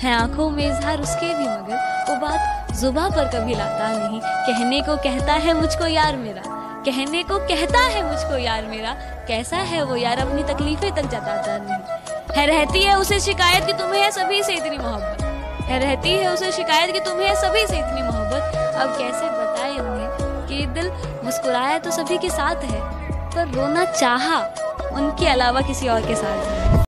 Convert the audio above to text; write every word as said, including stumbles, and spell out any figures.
है आंखों में इजहार उसके भी, मगर वो बात जुबां पर कभी लाता नहीं। कहने को कहता है मुझको यार मेरा, कहने को कहता है मुझको यार मेरा, कैसा है वो यार अपनी तकलीफें तक जताता नहीं। है रहती है उसे शिकायत कि तुम्हें है सभी से इतनी मोहब्बत, है रहती है उसे शिकायत कि तुम्हें है सभी से इतनी मोहब्बत। अब कैसे बताए उन्हें कि दिल मुस्कुराया तो सभी के साथ है, पर रोना चाहा उनके अलावा किसी और के साथ है।